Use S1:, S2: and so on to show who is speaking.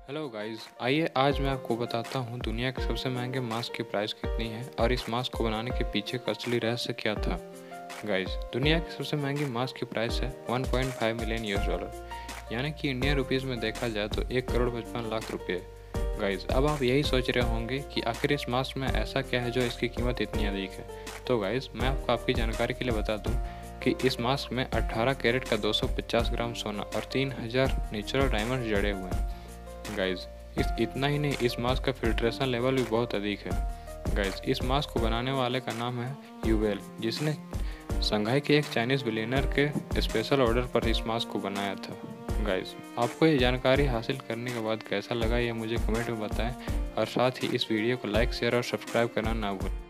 S1: Hello guys, आइए आज मैं आपको बताता हूँ दुनिया के सबसे महंगे मास्क की प्राइस कितनी है और इस मास्क को बनाने के पीछे का असली रहस्य क्या था। गाइस, दुनिया की सबसे महंगी मास्क की प्राइस है 1.5 मिलियन US डॉलर, यानी कि इंडियन रुपीज़ में देखा जाए तो 1 करोड़ 55 लाख रुपये। गाइस, अब आप यही सोच रहे होंगे कि आखिर इस मास्क में ऐसा क्या है जो इसकी कीमत इतनी अधिक है। तो गाइस, मैं आपको आपकी जानकारी के लिए बता दूँ कि इस मास्क में 18 कैरेट का 250 ग्राम सोना और 3000 नेचुरल डायमंड जड़े हुए हैं। गाइज, इतना ही नहीं, इस मास्क का फिल्ट्रेशन लेवल भी बहुत अधिक है। गाइज, इस मास्क को बनाने वाले का नाम है यूवेल, जिसने शंघाई के एक चाइनीज़ बिलियनर के स्पेशल ऑर्डर पर इस मास्क को बनाया था। गाइज, आपको ये जानकारी हासिल करने के बाद कैसा लगा ये मुझे कमेंट में बताएं और साथ ही इस वीडियो को लाइक शेयर और सब्सक्राइब करना ना भूलें।